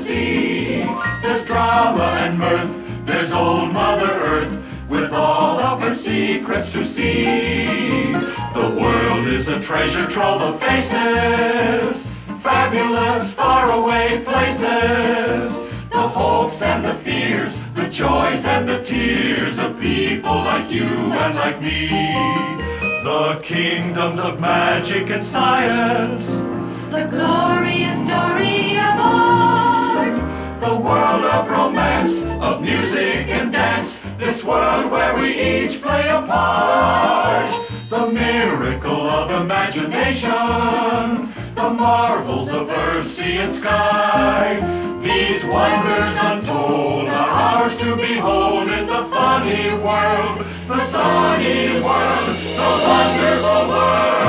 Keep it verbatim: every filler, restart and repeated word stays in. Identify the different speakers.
Speaker 1: see. There's drama and mirth, there's old Mother Earth, with all of her secrets to see. The world is a treasure trove of faces, fabulous faraway places. The hopes and the fears, the joys and the tears of people like you and like me. The kingdoms of magic and science,
Speaker 2: the glorious story of art,
Speaker 1: the world of romance, of music and dance, this world where we each play a part. The miracle of imagination, the marvels of earth, sea and sky. These wonders untold are ours to behold in the funny world, the sunny world, the wonderful world.